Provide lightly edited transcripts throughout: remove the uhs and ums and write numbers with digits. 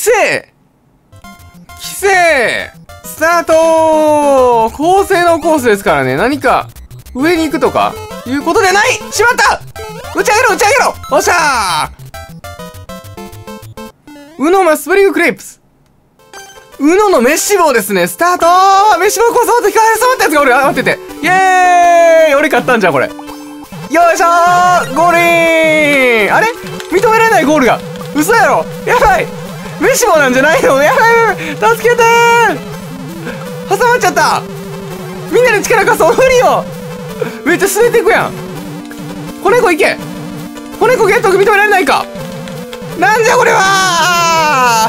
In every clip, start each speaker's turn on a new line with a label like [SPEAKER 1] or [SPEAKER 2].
[SPEAKER 1] せスタート高性能コースですからね。何か上に行くとかいうことでない。しまった。打ち上げろおっしゃー。ウノマスプリングクレープス。ウノのメッシ棒ですね。スタートー。メッシ棒こそって聞かれそうったやつがおる。待ってて。イエーイ。俺勝ったんじゃん、これ。よいしょー。ゴールイン。あれ認められないゴールが。嘘やろ。やばい。メッシ棒なんじゃないの。やばい。助けてー。挟まっちゃった。みんなで力貸そう。無理よ。めっちゃ滑っていくやん。子猫いけ。子猫ゲット認められないか。なんじゃこれは。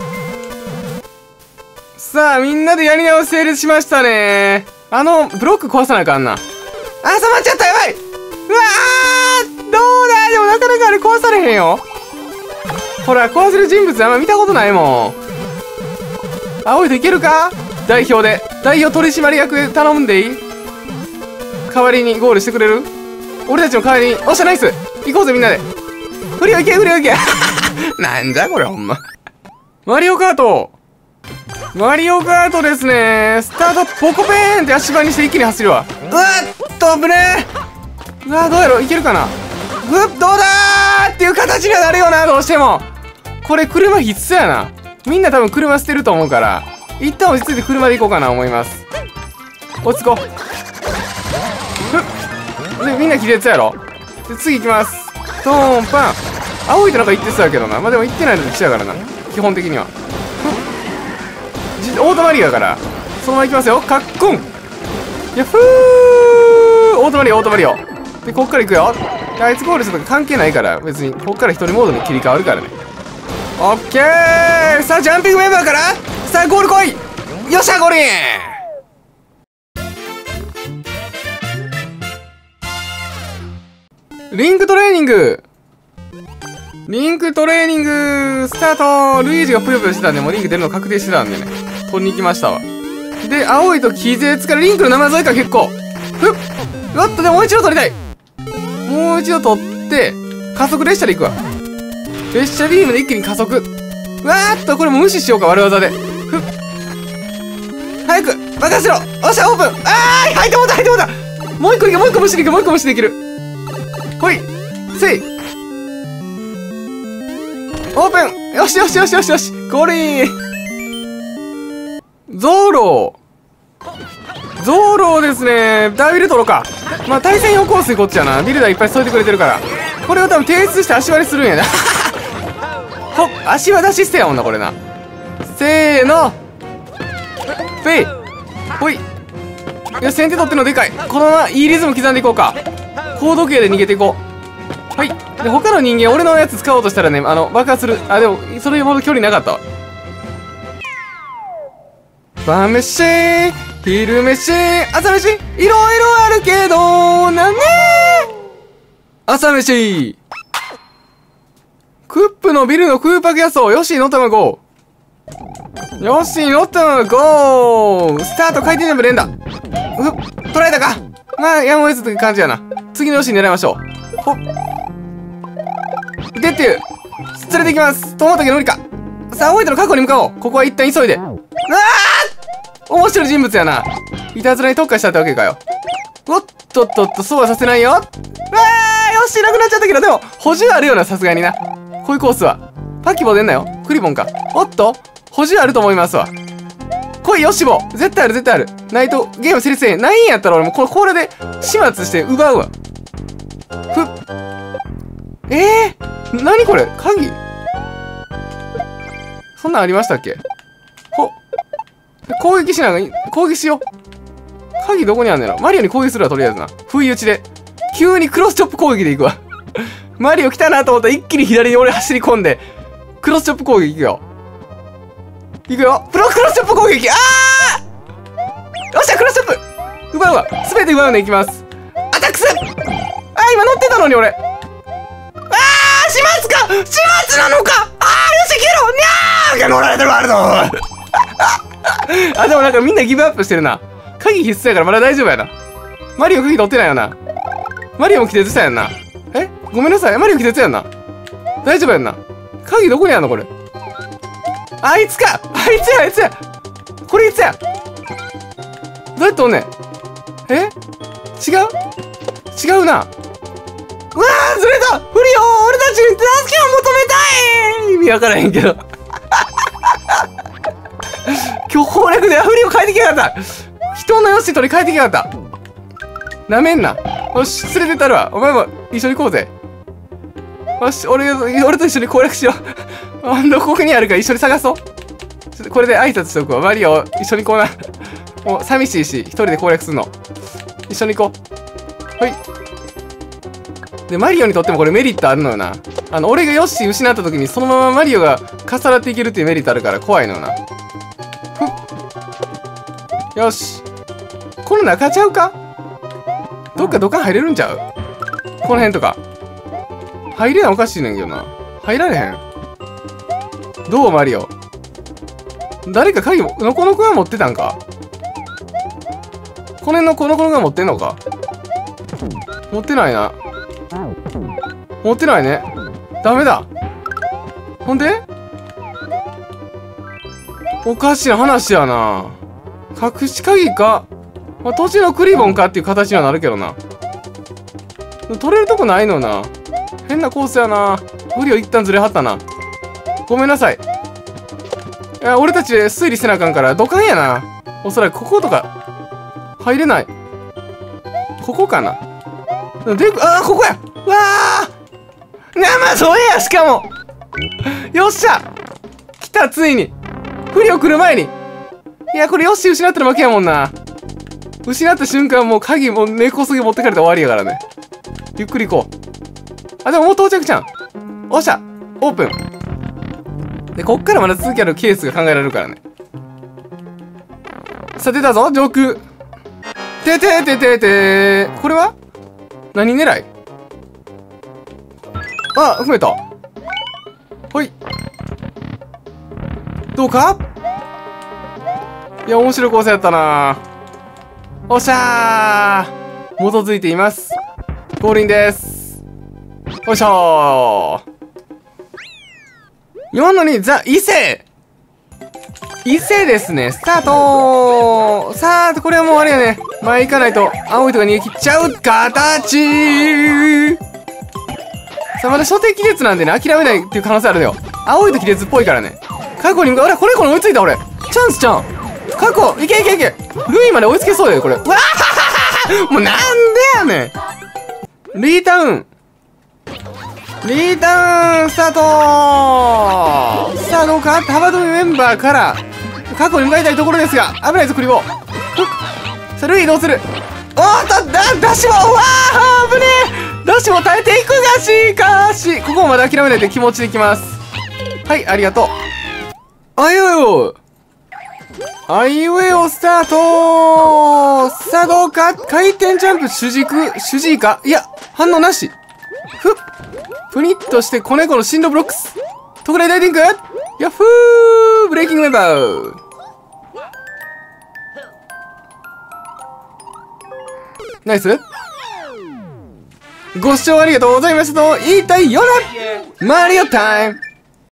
[SPEAKER 1] さあみんなでやり直し成立しましたね。ブロック壊さなあかんな。挟まっちゃった。やばい。うわー、どうだ。でもなかなかあれ壊されへんよ。ほら壊せる人物あんま見たことないもん。青いといけるか。代表取締役で頼んでいい。代わりにゴールしてくれる。俺たちの代わりに。おっしゃナイス。行こうぜみんなで。フリオいけなんじゃこれほんま。マリオカートですね。スタートポコペーンって足場にして一気に走るわ。うわっと危ねえ。うわどうやろいけるかな。どうだーっていう形にはなるよな。どうしてもこれ車必須やな。みんな多分車捨てると思うから一旦落ち着いて車で行こうかな思います。落ち着こう。でみんな気絶やろ。で次行きます。トーンパン。青いとなんか言ってそうやけどな。まあでも言ってないのと一緒やからな基本的には。オートマリオやからそのまま行きますよ。カッコンヤッフー。オートマリオでこっから行くよ。あいつゴールするとか関係ないから別にこっから一人モードに切り替わるからね。オッケー。さあジャンピングメンバーからさあゴール来い。よっしゃゴールイン。リンクトレーニングスタート。ルイージがぷよぷよしてたんでもうリンク出るの確定してたんでね取りに行きましたわ。で青いと気絶からリンクの生添えか結構おっとでももう一度取りたい。もう一度取って加速列車で行くわ。列車ビームで一気に加速。うわーっとこれも無視しようか。悪技で早く任せろ。おっしゃオープン。あー入ってもうたもう一個いけ。もう一個無視できる。ほいせいオープン。よしゴールイン。ゾーローですね。ダービル取ろうか。まあ対戦用コースこっちやな。ビルダーいっぱい添えてくれてるからこれを多分提出して足割りするんやなほっ足割りシステムやもんなこれな。せーのフェイほい。いや先手取ってるのでかい。このままいいリズム刻んでいこうか。高度計で逃げていこう。はい。で他の人間俺のやつ使おうとしたらね爆発する。あでもそれほど距離なかったわ。晩飯昼飯朝飯いろいろあるけどなんね朝飯クップのビルの空白野草。よしの卵ゴー。スタート回転ジャンプ連打。捉えたか。まあやむを得ずって感じやな。次のよし狙いましょう。ほっでっていう連れていきます。と思ったけど無理か。さあ青いとの過去に向かおう。ここは一旦急いで。うわー面白い人物やな。いたずらに特化したってわけかよ。おっとそうはさせないよ。うわーよしなくなっちゃったけどでも補充あるよなさすがにな。こういうコースはパキボ出んなよ。クリボンか。おっと補充あると思いますわ。来いよしぼ絶対あるないとゲーム成立せえへん。ないんやったら俺もこれで始末して奪うわ。何これ鍵そんなんありましたっけ。攻撃しよう。鍵どこにあんねんの。マリオに攻撃するわとりあえずな。不意打ちで急にクロスチョップ攻撃でいくわマリオ来たなと思ったら一気に左に俺走り込んでクロスチョップ攻撃いくよ。クロスチョップ攻撃。よっしゃクロスチョップ奪うわ。全て奪うのいきます。アタックス。今乗ってたのに俺。始末なのか。よし消えろ。にゃー乗られてるワールドでもなんかみんなギブアップしてるな。鍵必須やからまだ大丈夫やな。マリオ鍵取ってないよな。マリオも気絶したやんな。ごめんなさいマリオ気絶やんな。大丈夫やんな。鍵どこにあんのこれ。 あいつか、あいつや、あいつや。これいつや。どうやっておんねん。違うな。うわー、ずれた。フリオ、俺たちに助けを求めたい。意味わからへんけど。今日攻略でフリオ変えてきやがった。人のよし取り変えてきやがった。なめんな。よし、連れてったるわ。お前も一緒に行こうぜ。よし、俺と一緒に攻略しよう。どこにあるか一緒に探そう。これで挨拶しておくわ。マリオ、一緒に行こうな。もう寂しいし、一人で攻略するの。一緒に行こう。ほい。で、マリオにとってもこれメリットあるのよな。俺がヨッシー失った時にそのままマリオが重なっていけるっていうメリットあるから怖いのよな。よし。この中ちゃうか？どっか土管入れるんちゃう？この辺とか。入れなおかしいねんけどな。入られへん。どうマリオ。誰か鍵も、ノコノコが持ってたんか？この辺のコノコノが持ってんのか？持ってないな。持ってないね。ダメだ。ほんで？おかしな話やな。隠し鍵か、まあ、土地のクリボンかっていう形にはなるけどな。取れるとこないのな。変なコースやな。無理を一旦ずれはったな。ごめんなさい。いや、俺たちで推理せなあかんから土管やな。おそらくこことか入れない。ここかな。で、あー、ここや。うわー、生添えや。しかもよっしゃ来た、ついに不良来る前に。いや、これヨッシー失ったら負けやもんな。失った瞬間もう鍵も根こそぎ持ってかれたら終わりやからね。ゆっくり行こう。あ、でももう到着じゃん。おっしゃ、オープン。で、こっからまだ続きあるケースが考えられるからね。さあ、出たぞ、上空。てててててー。これは何狙い？あ、増えた。ほい。どうか？いや、面白い構成やったな。おっしゃー。基づいています。降臨です。よいしょー。4の2、ザ・異性異性ですね。スタートー。さあ、これはもうあれやね。前行かないと、青いとか逃げ切っちゃう形。さあ、まだ初手亀裂なんでね、諦めないっていう可能性あるよ。青いと亀裂っぽいからね。過去に、あれ、これ追いついた俺。チャンスちゃん。過去、いけいけいけ。ルイまで追いつけそうだよ、これ。うわーもうなんでやねん。リータウン。リータウンスタートー。さあ、どうか幅跳びメンバーから過去に向かいたいところですが、危ないぞクリボー。さあ、ルイどうする。おーっと、ダッシュも、わー危ねえ。ダッシュも耐えていくがしここもまだ諦めないで気持ちでいきます。はい、ありがとう。あいうえおあいうえおスタート。さあ、どうか回転ジャンプ主軸かいや、反応なし。プニッとして子猫の進路ブロックス。特大ダイビングヤッフーブレイキングメンバー。ナイス。ご視聴ありがとうございましたと言いたいよなマリオタイム。